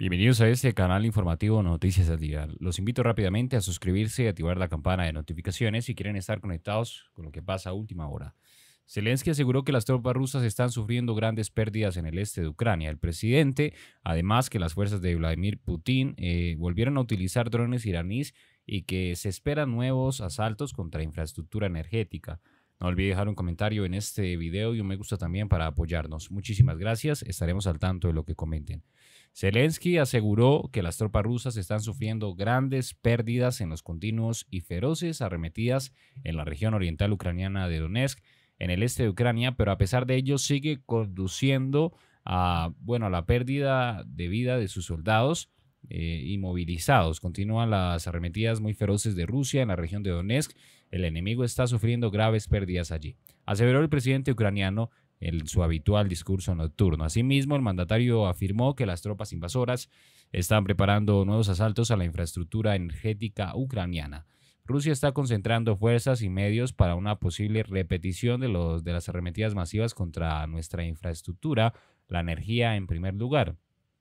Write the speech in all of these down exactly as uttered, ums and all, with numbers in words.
Bienvenidos a este canal informativo Noticias al Día. Los invito rápidamente a suscribirse y activar la campana de notificaciones si quieren estar conectados con lo que pasa a última hora. Zelensky aseguró que las tropas rusas están sufriendo grandes pérdidas en el este de Ucrania. El presidente, además, que las fuerzas de Vladimir Putin eh, volvieron a utilizar drones iraníes y que se esperan nuevos asaltos contra infraestructura energética. No olvide dejar un comentario en este video y un me gusta también para apoyarnos. Muchísimas gracias, estaremos al tanto de lo que comenten. Zelensky aseguró que las tropas rusas están sufriendo grandes pérdidas en los continuos y feroces arremetidas en la región oriental ucraniana de Donetsk, en el este de Ucrania, pero a pesar de ello sigue conduciendo a, bueno, a la pérdida de vida de sus soldados eh, inmovilizados. Continúan las arremetidas muy feroces de Rusia en la región de Donetsk. El enemigo está sufriendo graves pérdidas allí, aseveró el presidente ucraniano en su habitual discurso nocturno. Asimismo, el mandatario afirmó que las tropas invasoras están preparando nuevos asaltos a la infraestructura energética ucraniana. Rusia está concentrando fuerzas y medios para una posible repetición de, los, de las arremetidas masivas contra nuestra infraestructura, la energía en primer lugar.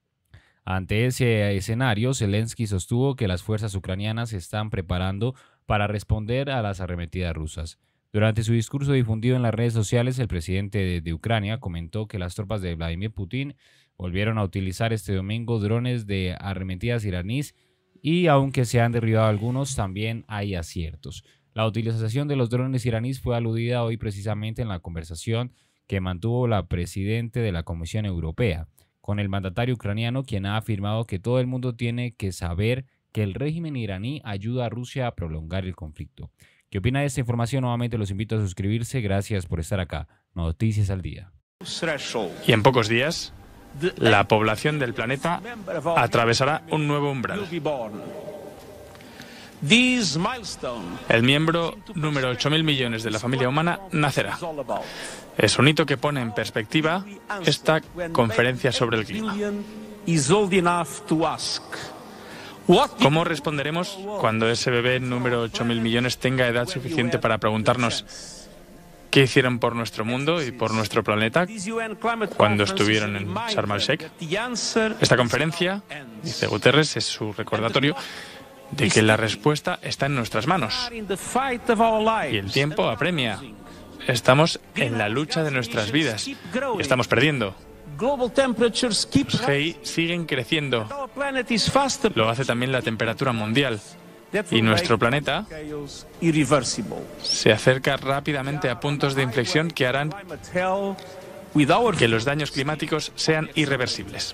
Ante ese escenario, Zelensky sostuvo que las fuerzas ucranianas se están preparando para responder a las arremetidas rusas. Durante su discurso difundido en las redes sociales, el presidente de, de Ucrania comentó que las tropas de Vladimir Putin volvieron a utilizar este domingo drones de arremetidas iraníes y aunque se han derribado algunos, también hay aciertos. La utilización de los drones iraníes fue aludida hoy precisamente en la conversación que mantuvo la presidenta de la Comisión Europea con el mandatario ucraniano, quien ha afirmado que todo el mundo tiene que saber que el régimen iraní ayuda a Rusia a prolongar el conflicto. ¿Qué opina de esta información? Nuevamente los invito a suscribirse. Gracias por estar acá. Noticias al Día. Y en pocos días, la población del planeta atravesará un nuevo umbral. El miembro número ocho mil millones de la familia humana nacerá. Es un hito que pone en perspectiva esta conferencia sobre el clima. ¿Cómo responderemos cuando ese bebé número ocho mil millones tenga edad suficiente para preguntarnos qué hicieron por nuestro mundo y por nuestro planeta cuando estuvieron en Sharm el-Sheikh? Esta conferencia, dice Guterres, es su recordatorio de que la respuesta está en nuestras manos. Y el tiempo apremia. Estamos en la lucha de nuestras vidas y estamos perdiendo. Los G I siguen creciendo. Lo hace también la temperatura mundial. Y nuestro planeta se acerca rápidamente a puntos de inflexión que harán que los daños climáticos sean irreversibles.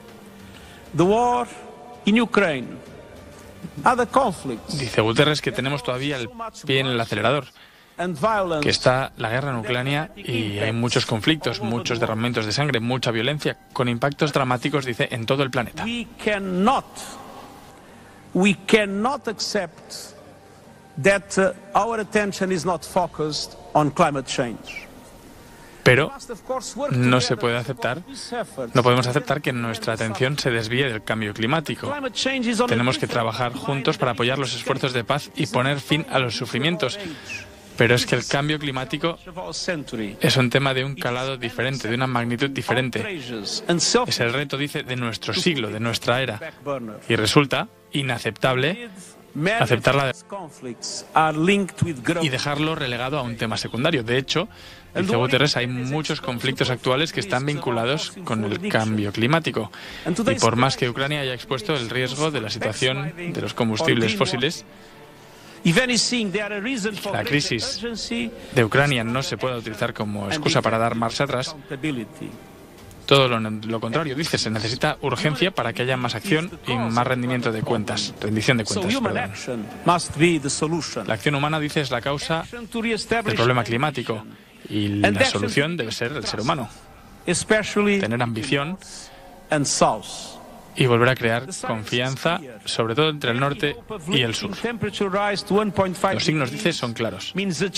Dice Guterres que tenemos todavía el pie en el acelerador, que está la guerra en Ucrania y hay muchos conflictos, muchos derramamientos de sangre, mucha violencia, con impactos dramáticos, dice, en todo el planeta. We cannot, we cannot accept that uh, our attention is not focused on climate change. Pero no se puede aceptar, no podemos aceptar que nuestra atención se desvíe del cambio climático. Tenemos que trabajar juntos para apoyar los esfuerzos de paz y poner fin a los sufrimientos. Pero es que el cambio climático es un tema de un calado diferente, de una magnitud diferente. Es el reto, dice, de nuestro siglo, de nuestra era. Y resulta inaceptable aceptarla y dejarlo relegado a un tema secundario. De hecho, dice Guterres, hay muchos conflictos actuales que están vinculados con el cambio climático. Y por más que Ucrania haya expuesto el riesgo de la situación de los combustibles fósiles, la crisis de Ucrania no se puede utilizar como excusa para dar marcha atrás. Todo lo, lo contrario, dice, se necesita urgencia para que haya más acción y más rendimiento de cuentas, rendición de cuentas, perdón. La acción humana, dice, es la causa del problema climático y la solución debe ser el ser humano. Tener ambición y volver a crear confianza, sobre todo entre el norte y el sur. Los signos, dice, son claros.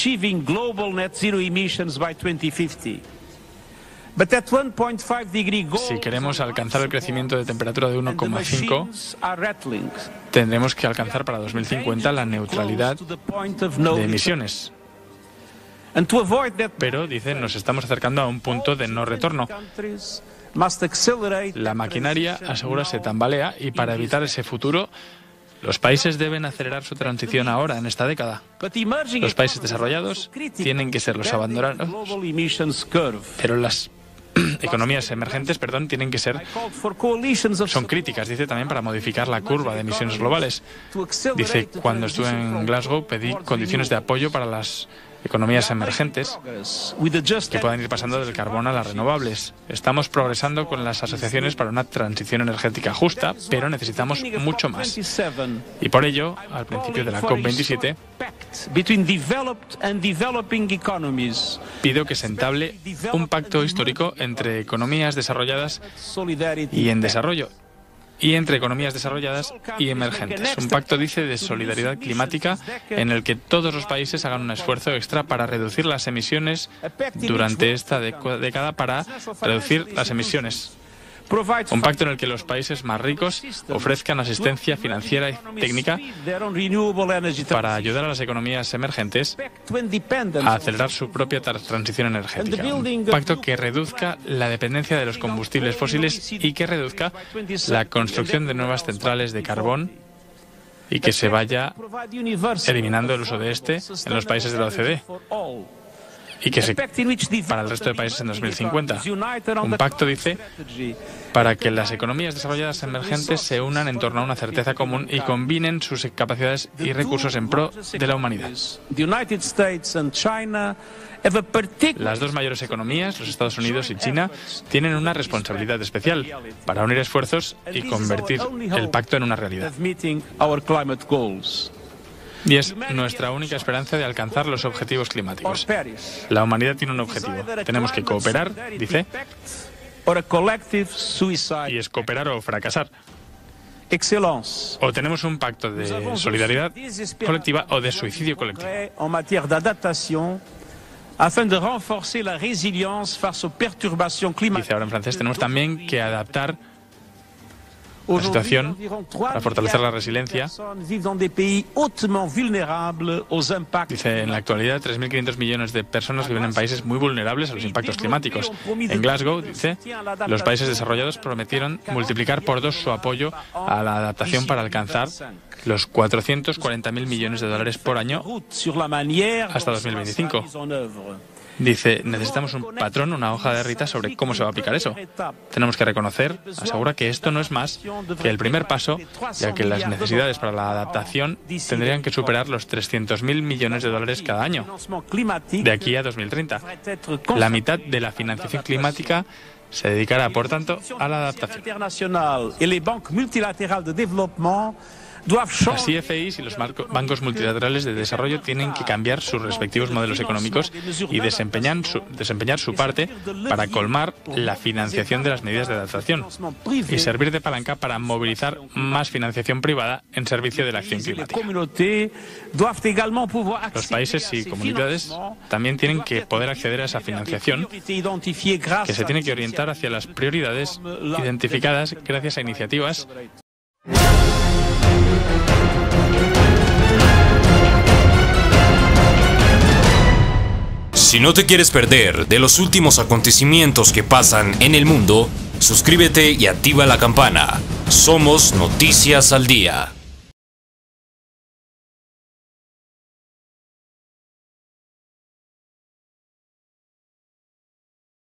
Si queremos alcanzar el crecimiento de temperatura de uno coma cinco, tendremos que alcanzar para dos mil cincuenta la neutralidad de emisiones. Pero, dicen, nos estamos acercando a un punto de no retorno. La maquinaria, asegura, se tambalea y para evitar ese futuro, los países deben acelerar su transición ahora, en esta década. Los países desarrollados tienen que ser los abandonados, pero las economías emergentes, perdón, tienen que ser, son críticas, dice, también para modificar la curva de emisiones globales. Dice, cuando estuve en Glasgow pedí condiciones de apoyo para las economías emergentes que puedan ir pasando del carbón a las renovables. Estamos progresando con las asociaciones para una transición energética justa, pero necesitamos mucho más. Y por ello, al principio de la COP veintisiete, pido que se entable un pacto histórico entre economías desarrolladas y en desarrollo, y entre economías desarrolladas y emergentes. Un pacto, dice, de solidaridad climática en el que todos los países hagan un esfuerzo extra para reducir las emisiones durante esta década, para reducir las emisiones. Un pacto en el que los países más ricos ofrezcan asistencia financiera y técnica para ayudar a las economías emergentes a acelerar su propia transición energética. Un pacto que reduzca la dependencia de los combustibles fósiles y que reduzca la construcción de nuevas centrales de carbón y que se vaya eliminando el uso de este en los países de la O C D. Y que se, para el resto de países en dos mil cincuenta. Un pacto, dice, para que las economías desarrolladas emergentes se unan en torno a una certeza común y combinen sus capacidades y recursos en pro de la humanidad. Las dos mayores economías, los Estados Unidos y China, tienen una responsabilidad especial para unir esfuerzos y convertir el pacto en una realidad. Y es nuestra única esperanza de alcanzar los objetivos climáticos. La humanidad tiene un objetivo. Tenemos que cooperar, dice, y es cooperar o fracasar. O tenemos un pacto de solidaridad colectiva o de suicidio colectivo. Dice ahora en francés, tenemos también que adaptar la situación para fortalecer la resiliencia. Dice, en la actualidad tres mil quinientos millones de personas viven en países muy vulnerables a los impactos climáticos. En Glasgow, dice, los países desarrollados prometieron multiplicar por dos su apoyo a la adaptación para alcanzar los cuatrocientos cuarenta mil millones de dólares por año hasta dos mil veinticinco. Dice, necesitamos un patrón, una hoja de ruta sobre cómo se va a aplicar eso. Tenemos que reconocer, asegura, que esto no es más que el primer paso, ya que las necesidades para la adaptación tendrían que superar los trescientos mil millones de dólares cada año, de aquí a dos mil treinta. La mitad de la financiación climática se dedicará, por tanto, a la adaptación. Las I F Is y los bancos multilaterales de desarrollo tienen que cambiar sus respectivos modelos económicos y desempeñar su, desempeñar su parte para colmar la financiación de las medidas de adaptación y servir de palanca para movilizar más financiación privada en servicio de la acción climática. Los países y comunidades también tienen que poder acceder a esa financiación, que se tiene que orientar hacia las prioridades identificadas gracias a iniciativas . Si no te quieres perder de los últimos acontecimientos que pasan en el mundo, suscríbete y activa la campana. Somos Noticias al Día.